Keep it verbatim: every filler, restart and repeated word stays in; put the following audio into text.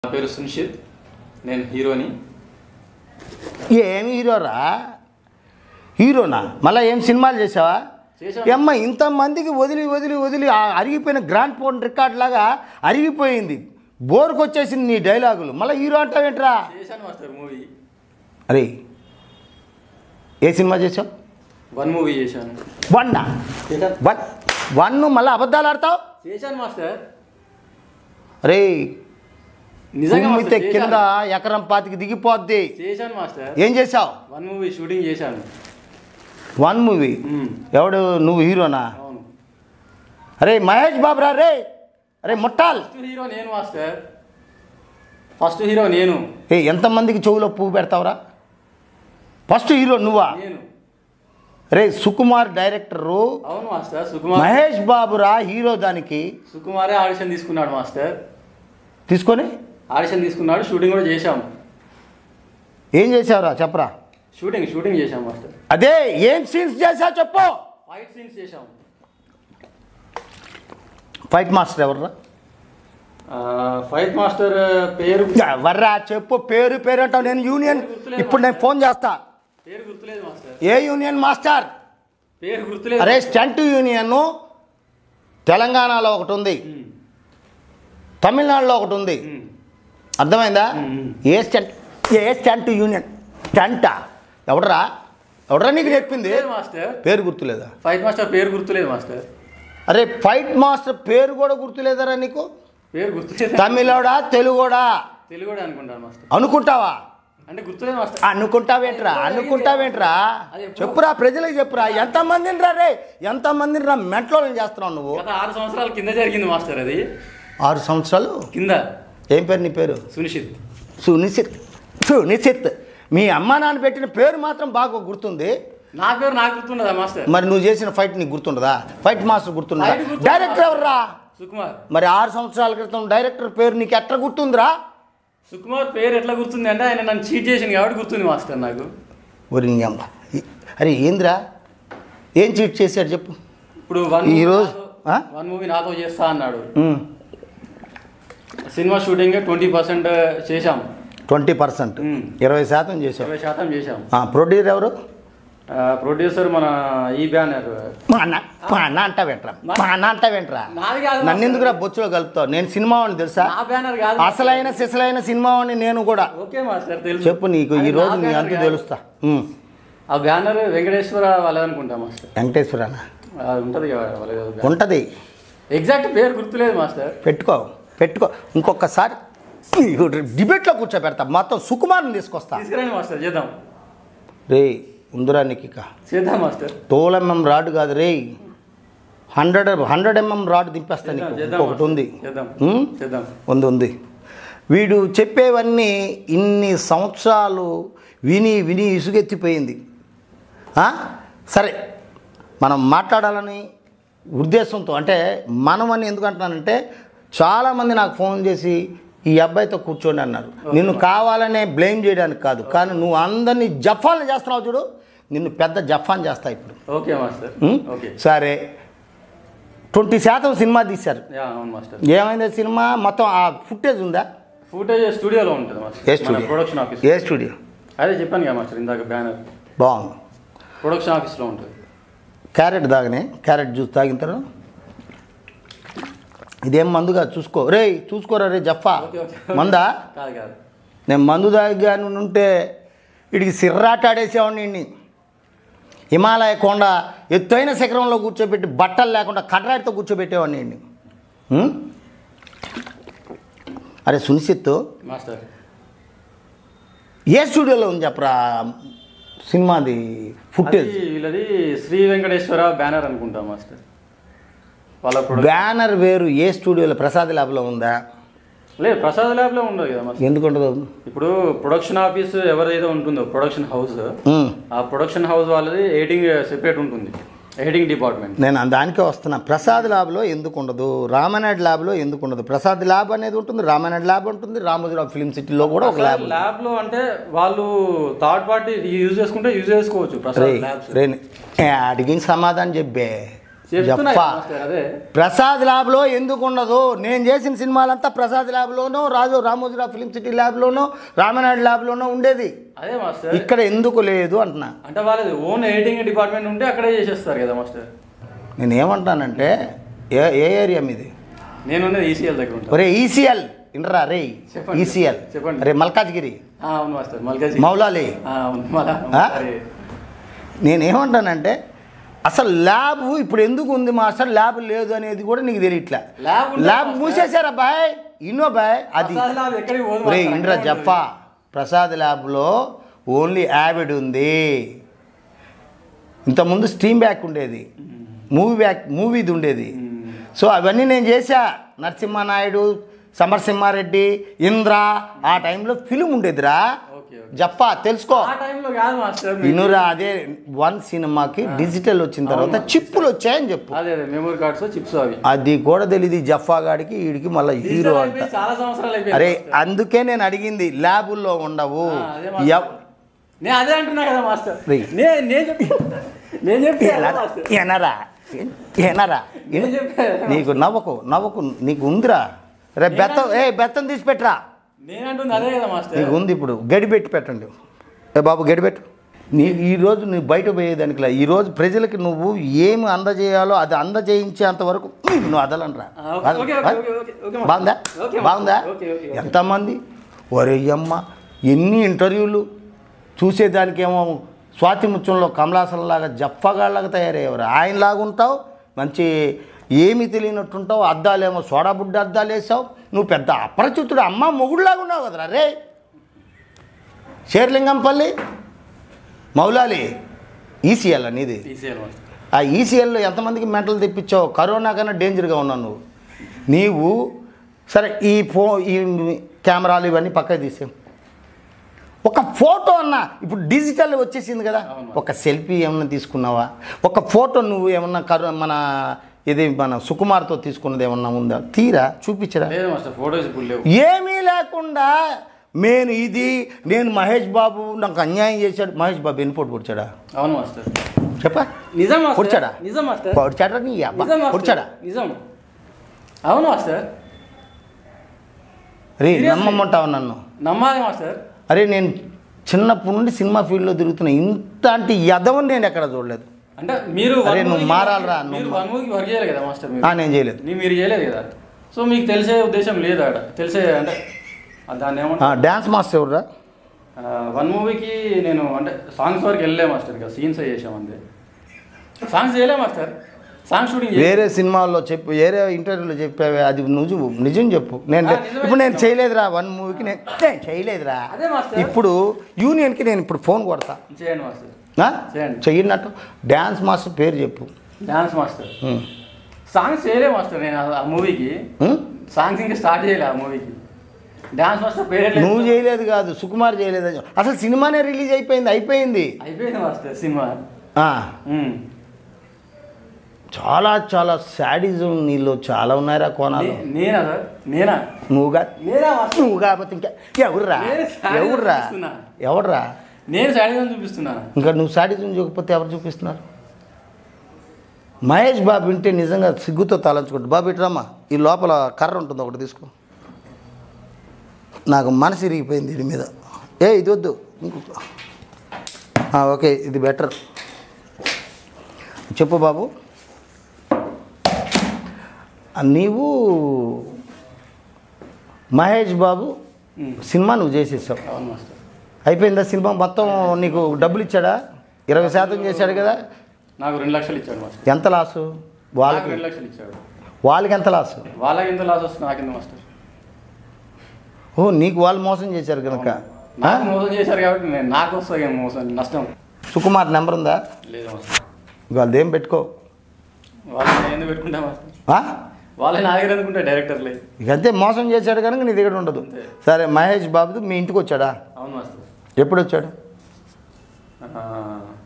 నా పేరు సునిషిత్, నేను హీరోని. ఏం హీరోరా? హీరోనా? మళ్ళీ ఏం సినిమాలు చేసావా? అమ్మ ఇంతమందికి వదిలి వదిలి వదిలి అరిగిపోయిన గ్రాండ్ ఫోన్ రికార్డ్ లాగా అరిగిపోయింది, బోర్కి వచ్చేసింది నీ డైలాగులు. మళ్ళీ హీరో అంటావేంట్రా? మూవీ. అరే ఏ సినిమా చేసావు? వన్ మూవీ చేశాను. వన్ వన్ వన్ మళ్ళీ అబద్ధాలు ఆడతావు? చేశాను మాస్టర్. అరే నిజంగా కింద ఎకరం పాతికి దిగిపోద్ది. చేశాను మాస్టర్. ఏం చేసావు? వన్ మూవీ షూటింగ్ చేశాను. One movie? ఎవడు నువ్వు హీరోనా? అవును. అరే మహేష్ బాబు రా రే. అరే ముట్టాల్. ఫస్ట్ హీరో నేను మాస్టర్. ఫస్ట్ హీరో నేను. ఏ ఎంతమందికి చెవులో పువ్వు పెడతావురా? ఫస్ట్ హీరో నువ్వా? నేను. రే సుకుమార్ డైరెక్టరు. అవును మాస్టర్. సుకుమార్. మహేష్ బాబురా హీరో. దానికి సుకుమారే ఆడిషన్ తీసుకున్నాడు మాస్టర్. తీసుకొని ఆడిషన్ తీసుకున్నాడు, షూటింగ్ కూడా చేశాము. ఏం చేసావురా చెప్పరా? షూటింగ్ షూటింగ్ చేశాం మాస్టర్. అదే ఏం సీన్స్ చేసావు చెప్పు. ఫైట్ సీన్స్ చేశాం. ఫైట్ మాస్టర్ ఎవర్రా? ఫైట్ మాస్టర్ పేరు ఎవర్రా చెప్పు. పేరు పేరు అంటావు. నేను యూనియన్ ఇప్పుడు నేను ఫోన్ చేస్తా. పేరు గుర్తులేదు మాస్టర్. A union master? పేరు గుర్తులేదు. అరే స్టంట్ యూనియన్ తెలంగాణలో ఒకటి ఉంది, తమిళనాడులో ఒకటి ఉంది. అర్థమైందా? ఏ స్టంట్ ఏ స్టంట్ యూనియన్ స్టంటా? ఎవడరా ఎవడరా నీకు చెప్పింది? మాస్టర్ పేరు గుర్తులేదా? ఫైట్ మాస్టర్ పేరు గుర్తులేదు మాస్టర్. అరే ఫైట్ మాస్టర్ పేరు కూడా గుర్తులేదరా నీకు? పేరు గుర్తులేదు. తమిళోడా తెలుగోడా? తెలుగు అనుకుంటాను మాస్టర్. అనుకుంటావా? అంటే గుర్తులేదు మాస్టర్. అనుకుంటావేంట్రా? అనుకుంటావేంట్రా? చెప్పురా, ప్రజలకు చెప్పురా. ఎంతమందిని రా రే, ఎంతమందిని రా మెంటలోని చేస్తున్నావు నువ్వు? గత ఆరు సంవత్సరాల కింద జరిగింది మాస్టర్. అది ఆరు సంవత్సరాలు కింద. ఏం పేరు నీ పేరు? సునిషిత్. సునిషిత్. సునిషిత్. మీ అమ్మ నాన్న పెట్టిన పేరు మాత్రం బాగా గుర్తుంది. నా పేరు నాకు గుర్తుండదా మాస్టర్? మరి నువ్వు చేసిన ఫైట్ నీకు గుర్తుండదా? ఫైట్ మాస్టర్ గుర్తుండదా? డైరెక్టర్ ఎవర్రా? సుకుమార్. మరి ఆరు సంవత్సరాల క్రితం డైరెక్టర్ పేరు నీకు ఎట్లా గుర్తుందిరా? సుకుమార్ పేరు ఎట్లా గుర్తుంది అంటే ఆయన నన్ను చీట్ చేసింది కాబట్టి గుర్తుంది మాస్టర్ నాకు. ఒరి అమ్మ. అరే ఏందిరా, ఏం చీట్ చేశాడు చెప్పు. ఇప్పుడు వన్ ఈరోజు వన్ మూవీ నాతో చేస్తా అన్నాడు. సినిమా షూటింగ్ ట్వంటీ పర్సెంట్ చేశాం. ట్వంటీ పర్సెంట్ ఇరవై శాతం చేసాం. ఇరవై శాతం చేశాం. ప్రొడ్యూసర్ ఎవరు? ప్రొడ్యూసర్ మన ఈ బ్యానర్. మా అన్న మా అన్న అంటావేంట్రా? మా అన్న అంటావేంట్రా? నన్ను ఎందుకురా బొచ్చులో కలుపుతావు? నేను సినిమా వాడిని తెలుసా? అసలైన సిసలైన సినిమా వాడిని నేను కూడా. ఓకే మాస్టర్ తెలుసు. చెప్పు, నీకు ఈ రోజు నీ అంత తెలుస్తా. ఆ బ్యానర్ వెంకటేశ్వర వాళ్ళదనుకుంటా మాస్టర్. వెంకటేశ్వరనా? ఉంటుంది ఉంటుంది. ఎగ్జాక్ట్ పేరు గుర్తులేదు మాస్టర్. పెట్టుకో పెట్టుకో ఇంకొకసారి డిబేట్లో కూర్చోబెడతా. మొత్తం సుకుమార్ని తీసుకొస్తా. తీసుకురండి మాస్టర్, చేద్దాం. రే ఉందిరా నీకు ఇక చేద్దాం మాస్టర్. తోల్ ఎంఎం రాడ్ కాదు రే, హండ్రెడ్ హండ్రెడ్ ఎంఎం రాడ్ దింపేస్తా నీకు. ఇంకొకటి ఉంది ఉంది ఉంది వీడు చెప్పేవన్నీ ఇన్ని సంవత్సరాలు విని విని ఇసుగెత్తిపోయింది. సరే మనం మాట్లాడాలని ఉద్దేశంతో, అంటే మనం అని ఎందుకు అంటున్నానంటే చాలామంది నాకు ఫోన్ చేసి ఈ అబ్బాయితో కూర్చోండి అన్నారు. నిన్ను కావాలనే బ్లేమ్ చేయడానికి కాదు, కానీ నువ్వు అందరినీ జఫాన్ చేస్తున్నావు చూడు, నిన్ను పెద్ద జఫాన్ చేస్తా ఇప్పుడు. Okay master. సరే ట్వంటీ శాతం సినిమా తీశారు. ఏమైంది సినిమా మొత్తం? ఆ ఫుటేజ్ ఉందా? ఫుటేజ్ స్టూడియోలో ఉంటుంది మాస్టర్. ఏ స్టూడియో? Production office. ఏ స్టూడియో? అదే చెప్పాను కదా మాస్టర్ ఇందాక, బ్యానర్. బాగుంది. ప్రొడక్షన్ ఆఫీస్లో ఉంటుంది. క్యారెట్ తాగనే, క్యారెట్ జ్యూస్ తాగిన తర్వాత ఇదేం మందుగా చూసుకో రే, చూసుకోరా రే జఫా. మందా? కాదు కాదు. నేను మందు తాగా ఉంటే వీడికి సిర్రాట ఆడేసేవాడిని. వీడిని హిమాలయ కొండ ఎత్తైన శిఖరంలో కూర్చోబెట్టి బట్టలు లేకుండా కడ్రాటితో కూర్చోబెట్టేవాడిని వీడిని. అరే సునిషిత్ మాస్టర్, ఏ స్టూడియోలో ఉంది చెప్పరా సినిమాది ఫుటేజ్? వీళ్ళది శ్రీ వెంకటేశ్వర బ్యానర్ అనుకుంటా మాస్టర్. వాళ్ళ బ్యానర్ వేరు. ఏ స్టూడియోలో? ప్రసాద్ ల్యాబ్లో ఉందా? లేదు, ప్రసాద్ ల్యాబ్లో ఉండదు కదా మాస్టర్. ఎందుకు ఉండదు? ఇప్పుడు ప్రొడక్షన్ ఆఫీస్ ఎవరైతే ఉంటుందో ప్రొడక్షన్ హౌస్, ఆ ప్రొడక్షన్ హౌస్ వాళ్ళది ఎడిటింగ్ సెపరేట్ ఉంటుంది, ఎడిటింగ్ డిపార్ట్మెంట్. నేను దానికే వస్తున్నా. ప్రసాద్ ల్యాబ్లో ఎందుకు ఉండదు? రామానాయుడు ల్యాబ్లో ఎందుకు ఉండదు? ప్రసాద్ ల్యాబ్ అనేది ఉంటుంది, రామానాయుడు ల్యాబ్ ఉంటుంది, రామోజీరావు ఫిల్మ్ సిటీలో కూడా ఒక ల్యాబ్. ల్యాబ్లో అంటే వాళ్ళు థర్డ్ పార్టీ యూజ్ చేసుకుంటే యూజ్ చేసుకోవచ్చు. ప్రసాద్ ల్యాబ్స్. అడిగిన సమాధానం చెప్పే. జప్పా ప్రసాద్ ల్యాబ్లో ఎందుకు ఉండదు? నేను చేసిన సినిమాలంతా ప్రసాద్ ల్యాబ్లోనో, రాజు రామోజీరావు ఫిలిం సిటీ ల్యాబ్లోనో, రామనాయుడు ల్యాబ్లోనో ఉండేది. అదే మాస్టర్, ఇక్కడ ఎందుకు లేదు అంటున్నా. అంటే వాళ్ళది ఓన్ ఎడిటింగ్ డిపార్ట్మెంట్ ఉంటే అక్కడే చేసేస్తారు కదా మాస్టర్. నేను ఏమంటానంటే ఏ ఏ ఏరియా మీది? నేను ఈసీఎల్ దగ్గర ఉంటాను. ఒరే ఈసీఎల్ ఇంటరా రే, ఈసీఎల్ చెప్పండి. అరే మల్కాజ్గిరి, అవును మాస్టర్, మల్కాజ్గిరి మౌలాలి. నేనేమంటానంటే అసలు ల్యాబ్ ఇప్పుడు ఎందుకు ఉంది మాస్టర్, ల్యాబ్ లేదు అనేది కూడా నీకు తెలియట్లే. ల్యాబ్ మూసేశారా బాయ్, ఇన్నో బాయ్. అది రే ఇండ్రా జప్పా, ప్రసాద్ ల్యాబ్లో ఓన్లీ యావిడ్ ఉంది. ఇంతకుముందు స్టీమ్ బ్యాక్ ఉండేది, మూవీ బ్యాక్ మూవీది ఉండేది. సో అవన్నీ నేను చేశా. నరసింహనాయుడు, సమరసింహారెడ్డి, ఇంద్ర, ఆ టైంలో ఫిలిం ఉండేదిరా జప్పా, తెలుసుకో. ఇనురా అదే వన్ సినిమాకి డిజిటల్ వచ్చిన తర్వాత చిప్పులు వచ్చాయని చెప్పు. మెమరీ కార్డ్స్, చిప్స్, అవి అది కూడా తెలియదు జఫా గాడికి, వీడికి మళ్ళీ హీరో అంట. అరే అందుకే నేను అడిగింది, ల్యాబుల్లో ఉండవు. అదే అంటున్నా కదా మాస్టర్. ఎనరా ఎనరా నీకు నవ్వకు నవ్వకు నీకు ఉందిరా. రే బెత్తం, ఏ బెత్తం తీసి పెట్టరా. నీకు ఉంది ఇప్పుడు, గడిపెట్టి పెట్టండి. ఏ బాబు గడిపెట్టు. నీ ఈరోజు నువ్వు బయట పోయేదానికి, ఈరోజు ప్రజలకి నువ్వు ఏమి అందజేయాలో అది అందజేయించేంత వరకు నువ్వు అదలనరా. బాగుందా బాగుందా? ఎంతమంది ఒరేయమ్మ ఎన్ని ఇంటర్వ్యూలు చూసేదానికేమో స్వాతి ముత్యంలో కమలాసంలాగా జప్పగాళ్ళగా తయారయ్యేవారు. ఆయనలాగా ఉంటావు, మంచి ఏమీ తెలియనట్టుంటావు. అద్దాలేమో సోడా బుడ్డ అద్దాలు వేసావు. నువ్వు పెద్ద అపరిచితుడు, అమ్మ మొగుడులాగా ఉన్నావు కదరా రే. షేర్లింగంపల్లి, మౌలాలి, ఈసీఎల్ అనేది. ఆ ఈసీఎల్లో ఎంతమందికి మెంటలు తెప్పించావు. కరోనా కన్నా డేంజర్గా ఉన్నావు నువ్వు. నీవు సరే ఈ ఫో ఈ కెమెరాలు ఇవన్నీ పక్కకు తీసావు. ఒక ఫోటో అన్న ఇప్పుడు డిజిటల్ వచ్చేసింది కదా, ఒక సెల్ఫీ ఏమన్నా తీసుకున్నావా? ఒక ఫోటో నువ్వు ఏమన్నా కరో మన ఇది మన సుకుమార్తో తీసుకున్నది ఏమన్నా ఉందా? తీరా చూపించరా. ఏమీ లేకుండా నేను ఇది నేను మహేష్ బాబు నాకు అన్యాయం చేశాడు. మహేష్ బాబు ఎన్ని పోటు పొడిచాడా? అవును మాస్టర్, చెప్పా. నిజం పొడిచాడా? నిజం మాస్టర్, పొడిచాడా నీ అబ్బా పొడిచాడా? నిజం. అవును మాస్టర్. రే నమ్మమంటావు నన్ను? నమ్మాలి మాస్టర్. అరే నేను చిన్నప్పటి నుండి సినిమా ఫీల్డ్లో తిరుగుతున్నా, ఇంతటి యదవని నేను ఎక్కడ చూడలేదు. అంటే మీరు అరే నువ్వు మారాలరా. నువ్వు వన్ మూవీకి వర్క్ చేయలేదు కదా మాస్టర్? నేను చేయలేదు. మీరు చేయలేదు కదా, సో మీకు తెలిసే ఉద్దేశం లేదు అక్కడ. తెలిసే అంటే దాన్ని ఏమంటా డ్యాన్స్ మాస్టర్ ఎవరురా? వన్ మూవీకి నేను అంటే సాంగ్స్ వరకు వెళ్ళలే మాస్టర్, ఇంకా సీన్స్ చేసాం అంతే. సాంగ్స్ చేయలే మాస్టర్, సాంగ్ షూటింగ్. వేరే సినిమాల్లో చెప్పు, వేరే ఇంటర్వ్యూలో చెప్పావే, అది నువ్వు నిజం చెప్పు. నేను ఇప్పుడు నేను చేయలేదురా వన్ మూవీకి, నేను చేయలేదురా. ఇప్పుడు యూనియన్కి నేను ఇప్పుడు ఫోన్ కొడతా. చేయండి మాస్టర్, చెయ్యినట్టు. డ్యాన్స్ మాస్టర్ పేరు చెప్పు. డ్యాన్స్ మాస్టర్ సాంగ్స్ చేయలే మాస్టర్ నేను ఆ మూవీకి. సాంగ్స్ ఇంకా స్టార్ట్ చేయలే ఆ మూవీకి. డాన్స్ మాస్టర్ పేరు నువ్వు చేయలేదు కాదు, సుకుమార్ చేయలేదు. అసలు సినిమానే రిలీజ్ అయిపోయింది. అయిపోయింది అయిపోయింది మాస్టర్ సినిమా. చాలా చాలా శాడిజం నీలో చాలా ఉన్నాయిరా కోణాలు. నేనా సార్? నేనా? నువ్వుగా నువ్వు కాకపోతే ఇంకా ఎవర్రా ఎవర్రా ఎవర్రా? నేను శాడిజం చూపిస్తున్నాను. ఇంకా నువ్వు శాడిజం చూపకపోతే ఎవరు చూపిస్తున్నారు? మహేష్ బాబు వింటే నిజంగా సిగ్గుతో తలంచుకుంటు. బాబు ఇట్రమ్మా, ఈ లోపల కర్ర ఉంటుంది ఒకటి తీసుకో. నాకు మనసు ఇరిగిపోయింది దీని మీద. ఏ ఇది వద్దు, ఇంకొక ఓకే ఇది బెటర్. చెప్పు బాబు. నీవు మహేష్ బాబు సినిమా నువ్వు చేసేసావు, అయిపోయిందా సినిమా మొత్తం? నీకు డబ్బులు ఇచ్చాడా? ఇరవై శాతం చేశాడు కదా. నాకు రెండు లక్షలు ఇచ్చాడు. ఎంత లాసు వాళ్ళకి? రెండు లక్షలు ఇచ్చాడు. వాళ్ళకి ఎంత లాసు? వాళ్ళకి ఎంత లాస్ వస్తుంది నాకు ఎంత మాస్టర్? ఓ నీకు వాళ్ళు మోసం చేశారు కనుక. మోసం చేశారు కాబట్టి నేను నాకు వస్తాయి మోసం నష్టం. సుకుమార్ నెంబర్ ఉందా? లేదు మాస్టర్. వాళ్ళది ఏం పెట్టుకో. వాళ్ళని ఎందుకు పెట్టుకుంటా మాస్టర్? వాళ్ళని నా దగ్గర అనుకుంటా డైరెక్టర్లే. ఇక అంతే, మోసం చేశాడు కనుక నీ దగ్గర ఉండదు. సరే మహేష్ బాబు మీ ఇంటికి వచ్చాడా? అవును మాస్టర్. ఎప్పుడు వచ్చాడు?